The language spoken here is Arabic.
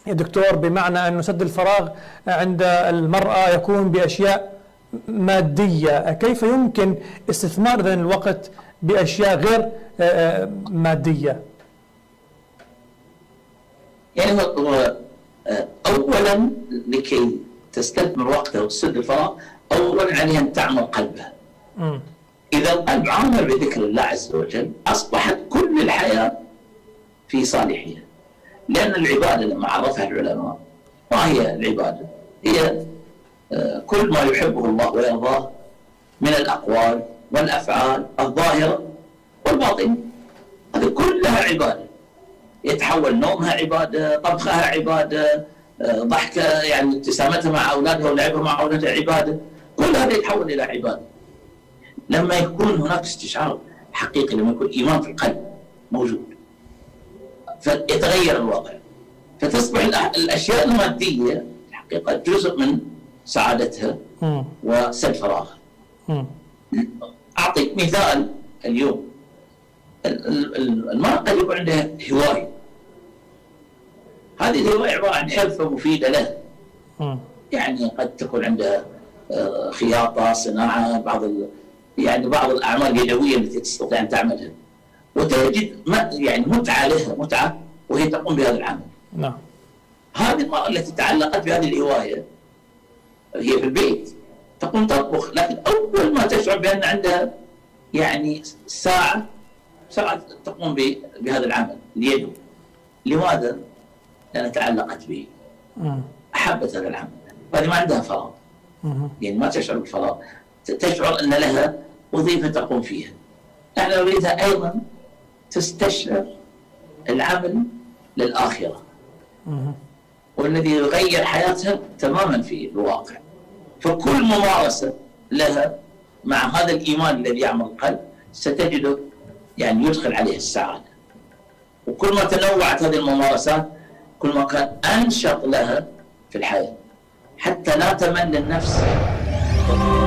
يا دكتور، بمعنى أن سد الفراغ عند المرأة يكون بأشياء مادية، كيف يمكن استثمار ذلك الوقت بأشياء غير مادية؟ يعني أولا لكي تستثمر وقته وتسد الفراغ، أولا عليها أن تعمل قلبها. إذا القلب عامر بذكر الله عز وجل أصبحت كل الحياة في صالحها. لأن العبادة لما عرفها العلماء، ما هي العبادة؟ هي كل ما يحبه الله ويرضاه من الأقوال والأفعال الظاهرة والباطنة، هذه كلها عبادة. يتحول نومها عبادة، طبخها عبادة، ضحكة يعني ابتسامتها مع أولادها ولعبها مع أولادها عبادة، كل هذا يتحول إلى عبادة. لما يكون هناك استشعار حقيقي، لما يكون إيمان في القلب موجود، فيتغير الوضع، فتصبح الأشياء المادية الحقيقة جزء من سعادتها وسد فراغها. أعطيك مثال. اليوم المرأة قد يكون عندها هواية، هذه الهواية عبارة عن حرفة مفيدة لها. يعني قد تكون عندها خياطة، صناعة، بعض الأعمال اليدوية التي تستطيع أن تعملها، وتجد يعني متعة لها، متعة وهي تقوم بهذا العمل. نعم. هذه المرأة التي تعلقت بهذه الهواية هي في البيت تقوم تطبخ، لكن أول ما تشعر بأن عندها يعني ساعة تقوم بهذا العمل اليدوي. لماذا؟ لأنها تعلقت به، أحبت هذا العمل، وهذه ما عندها فراغ، يعني ما تشعر بالفراغ، تشعر أن لها وظيفة تقوم فيها. نحن نريدها أيضا تستشعر العمل للآخرة، والذي يغير حياتها تماما في الواقع. فكل ممارسة لها مع هذا الإيمان الذي يعمل القلب ستجده يعني يدخل عليه السعادة. وكل ما تنوعت هذه الممارسات كل ما كان أنشط لها في الحياة، حتى لا تمل النفس.